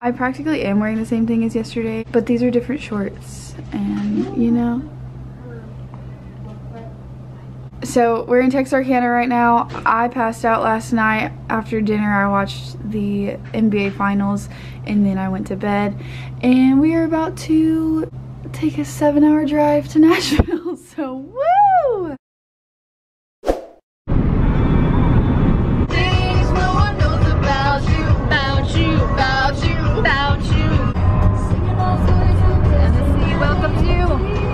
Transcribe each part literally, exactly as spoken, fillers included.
I practically am wearing the same thing as yesterday, but these are different shorts and you know. So we're in Texarkana right now. I passed out last night after dinner. I watched the N B A finals and then I went to bed, and we are about to take a seven hour drive to Nashville. So woo! Things no one knows about you, about you, about you, about you. Tennessee welcomes you.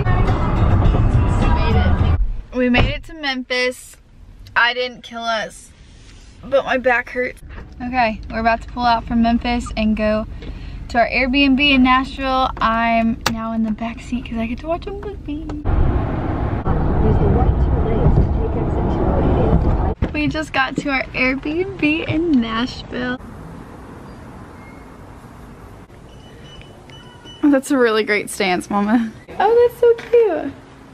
We made it. We made it to Memphis. I didn't kill us, but my back hurts. Okay, we're about to pull out from Memphis and go to our Airbnb in Nashville. I'm now in the back seat because I get to watch a movie. We just got to our Airbnb in Nashville. Oh, that's a really great stance, Mama. Oh, that's so cute.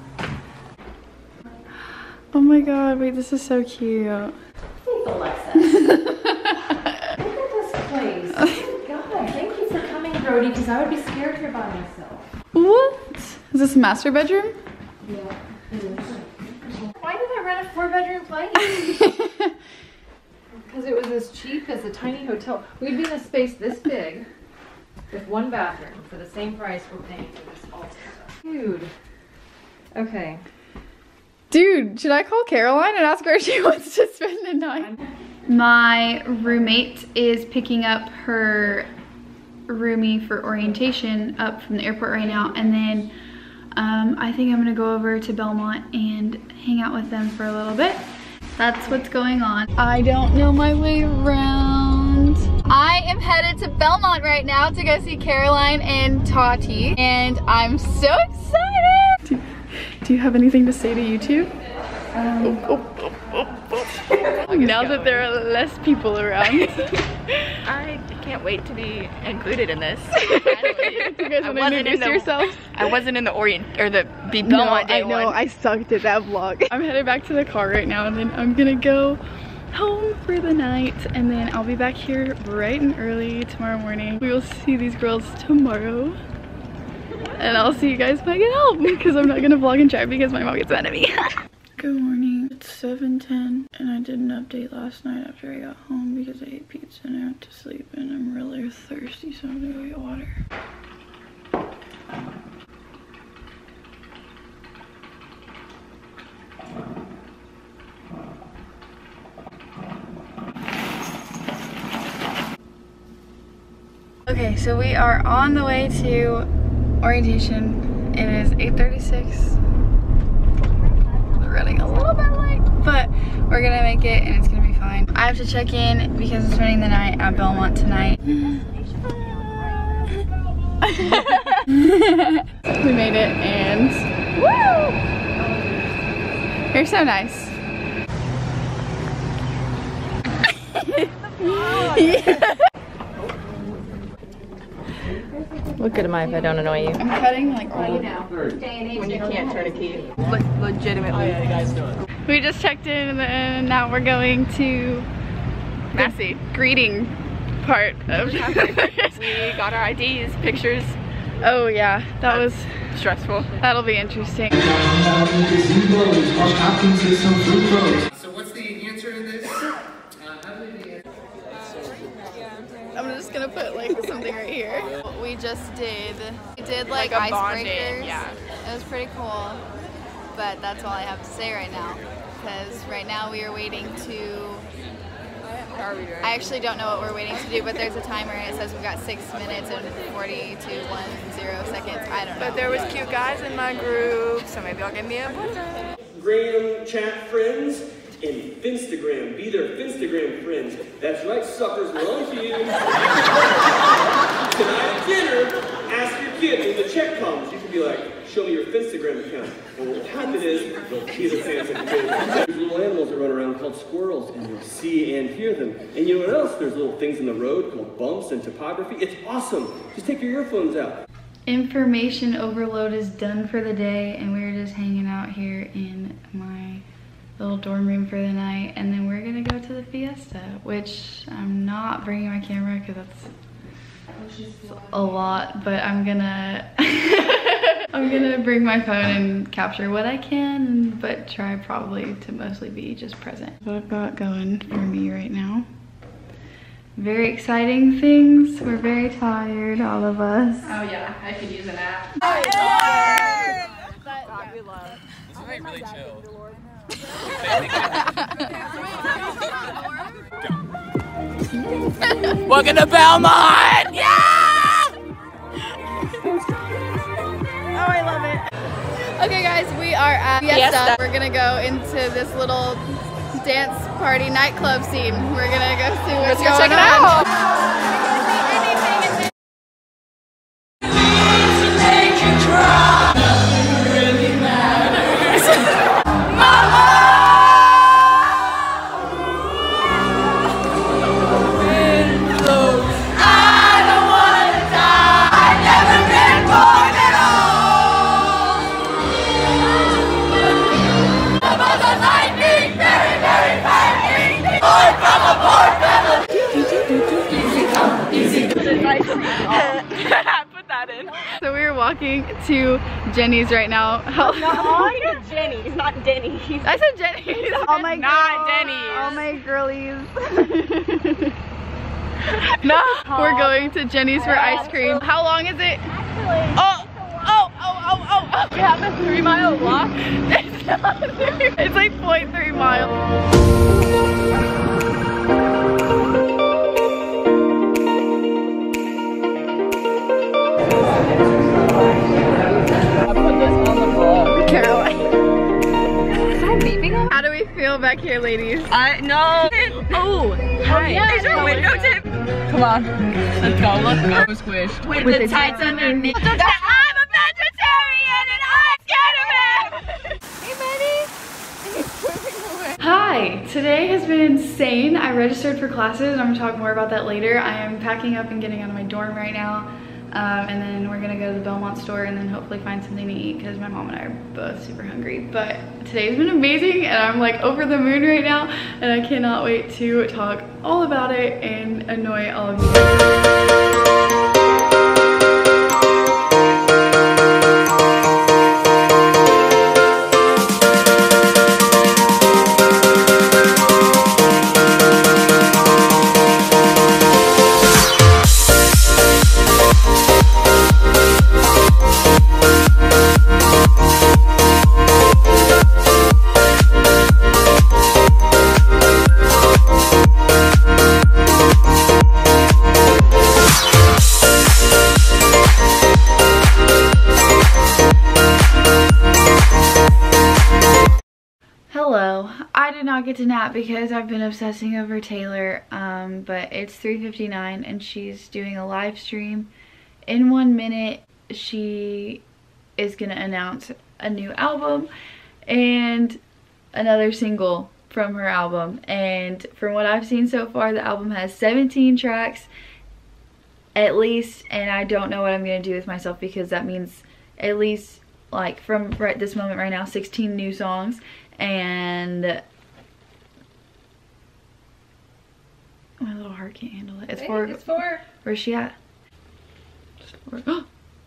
Oh my god, wait, this is so cute. Faith Alexa. Look at this place. Oh god, thank you for coming, Brody, because I would be scared here by myself. What? Is this a master bedroom? Yeah, it is. Why did I rent a four bedroom place? Because it was as cheap as a tiny hotel. We'd be in a space this big with one bathroom for the same price we're paying for this all stuff. Dude. Okay. Dude, should I call Caroline and ask her if she wants to spend the night? My roommate is picking up her roomie for orientation up from the airport right now, and then um, I think I'm gonna go over to Belmont and hang out with them for a little bit. That's what's going on. I don't know my way around. I am headed to Belmont right now to go see Caroline and Tati, and I'm so excited! Do, do you have anything to say to YouTube? Um, oh, oh, oh, oh, oh. Now that there are less people around. I can't wait to be included in this. You guys want to introduce the, yourselves? I wasn't in the Orient or the Be Belmont no, Day I know, one. I sucked at that vlog. I'm headed back to the car right now, and then I'm gonna go home for the night, and then I'll be back here bright and early tomorrow morning. We will see these girls tomorrow, and I'll see you guys when I get home, because I'm not gonna vlog and chat because my mom gets mad at me. Good morning. It's seven ten, and I did an update last night after I got home because I ate pizza and I went to sleep, and I'm really thirsty, so I'm gonna go get water. Okay, so we are on the way to orientation. It is eight thirty-six. Running a little bit late, but we're gonna make it and it's gonna be fine. I have to check in because I'm spending the night at Belmont tonight. We made it, and woo! You're so nice. Yeah. What good am I if I don't annoy you? I'm cutting like all. When you can't turn a key. Le legitimately. Oh, yeah, you guys doing? We just checked in, and now we're going to Massey. greeting part of We got our I Ds, pictures. Oh yeah, that was stressful. That'll be interesting. So what's the answer to this? Uh, how do we answer? I'm just gonna put like something right here. We just did, we did like, Like a bonding, icebreakers. yeah. It was pretty cool, but that's all I have to say right now. Because right now we are waiting to, How are we doing? I actually don't know what we're waiting to do, but there's a timer and it says we've got six minutes and forty-two, one, zero seconds. I don't know. But there was cute guys in my group, so maybe I'll give me a buzzer. Graham chat friends and Finstagram. Be their Finstagram friends. That's right, suckers, we're on to you. Tonight at dinner, ask your kid when the check comes. You can be like, show me your Finstagram account. And what will happen is, they'll pee their pants at the table. There's little animals that run around called squirrels, and you'll see and hear them. And you know what else? There's little things in the road called bumps and topography. It's awesome. Just take your earphones out. Information overload is done for the day, and we're just hanging out here in my little dorm room for the night, and then we're gonna go to the fiesta, which I'm not bringing my camera because that's a lot, but I'm gonna I'm gonna bring my phone and capture what I can, but try probably to mostly be just present. What I've got going for me right now. Very exciting things. We're very tired, all of us. Oh yeah, I could use a nap. God, we love. This is like really chill. Welcome to Belmont! Yeah! Oh, I love it. Okay guys, we are at Fiesta. We're gonna go into this little dance party nightclub scene. We're gonna go see what's going check it on. out. Put that in. So we are walking to Jenny's right now. No, you're Jenny's, not Denny's. I said Jenny's. Oh my Not God. Denny's. All my girlies. No, we're going to Jenny's for ice cream. How long is it? Oh, oh, oh, oh, oh. We have a three mile walk. It's not three, it's like zero point three miles. Caroline. How do we feel back here, ladies? I no. Oh, hi. yeah, There's your window tip. Come on, let's go. Let's go. Squish with, with the tights underneath. I'm a vegetarian and I'm scared of him. Hey, buddy. Hi, today has been insane. I registered for classes and I'm gonna talk more about that later. I am packing up and getting out of my dorm right now. Um, and then we're gonna go to the Belmont store and then hopefully find something to eat because my mom and I are both super hungry. But today's been amazing and I'm like over the moon right now and I cannot wait to talk all about it and annoy all of you. Hello. I did not get to nap because I've been obsessing over Taylor, um, but it's three fifty-nine and she's doing a live stream. In one minute, she is gonna announce a new album and another single from her album. And from what I've seen so far, the album has seventeen tracks at least, and I don't know what I'm gonna do with myself because that means at least, like, from right this moment right now, sixteen new songs. And my little heart can't handle it. It's Hey, for it's for where's she at? It's for,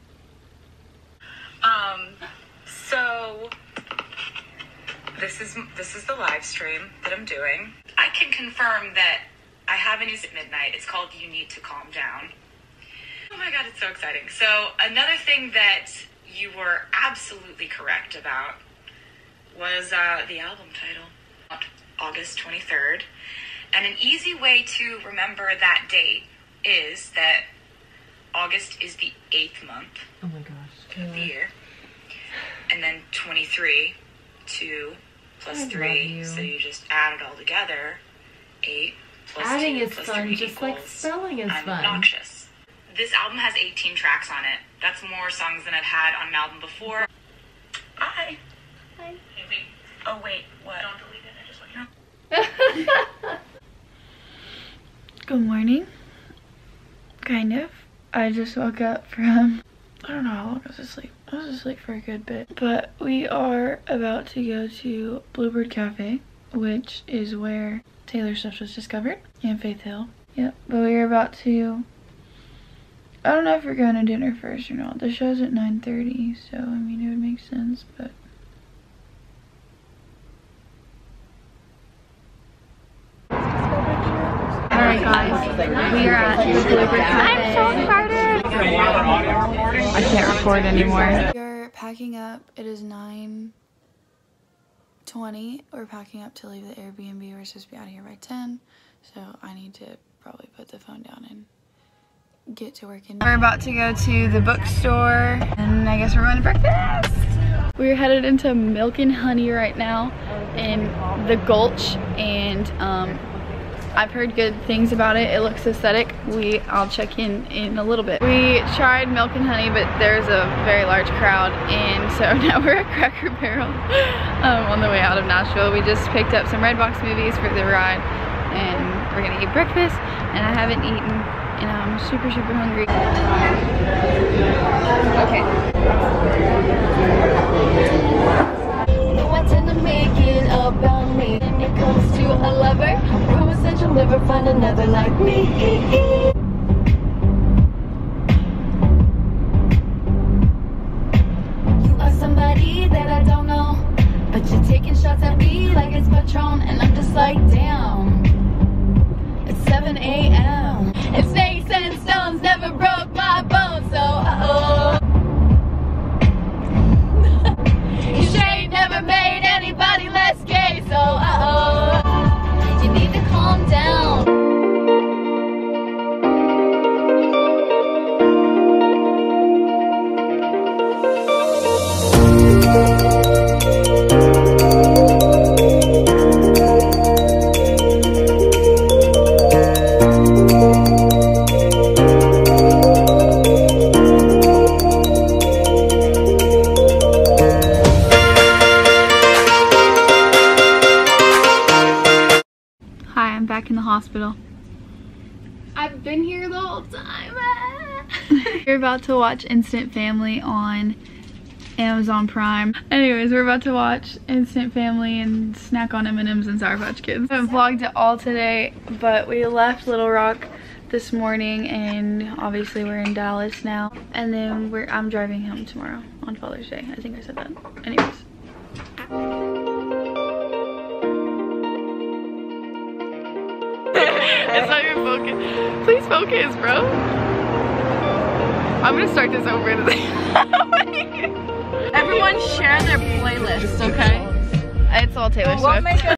Um, so this is this is the live stream that I'm doing. I can confirm that I have a news at midnight. It's called You Need to Calm Down. Oh my god, it's so exciting. So another thing that you were absolutely correct about was uh, the album title, August twenty-third. And an easy way to remember that date is that August is the eighth month oh my gosh, of the year. And then twenty-three, two plus I love three, you. so you just add it all together. eight plus adding two is plus fun, three just like equals spelling is I'm fun. obnoxious. This album has eighteen tracks on it. That's more songs than I've had on an album before. Hi. Hi. Hey, wait. Oh, wait. What? Don't delete it. I just want you to know. Good morning. Kind of. I just woke up from, I don't know how long I was asleep. I was asleep for a good bit. But we are about to go to Bluebird Cafe, which is where Taylor stuff was discovered, and Faith Hill. Yep, but we are about to I don't know if we're going to dinner first or not. The show's at nine thirty, so I mean it would make sense, but alright guys, we are at the Bluebird Cafe. I'm so excited! I can't record anymore. We are packing up. It is nine twenty. We're packing up to leave the Airbnb. We're supposed to be out of here by ten, so I need to probably put the phone down and get to work. We're about to go to the bookstore, and I guess we're going to breakfast. We're headed into Milk and Honey right now in the Gulch, and um, I've heard good things about it. It looks aesthetic. We, I'll check in in a little bit. We tried Milk and Honey, but there's a very large crowd, and so now we're at Cracker Barrel um, on the way out of Nashville. We just picked up some Redbox movies for the ride, and we're gonna eat breakfast, and I haven't eaten, and I'm super, super hungry. Okay. What's in the making about me? When it comes to a lover, I promise that you'll never find another like me. You are somebody that I don't know, but you're taking shots at me like it's Patron, and I'm just like, damn. It's seven A M and snakes and stones never broke my bones, so uh-oh. Your shade never made anybody less gay, so uh-oh. You need to calm down. In the hospital. I've been here the whole time. We're about to watch Instant Family on Amazon Prime. Anyways, we're about to watch Instant Family and snack on M and M's and Sour Patch Kids. I haven't vlogged it all today, but we left Little Rock this morning, and obviously we're in Dallas now. And then we're I'm driving home tomorrow on Father's Day. I think I said that. Anyways. It's not even focus. Please focus, bro. I'm gonna start this over. Everyone share their playlist, okay? It's all Taylor Swift.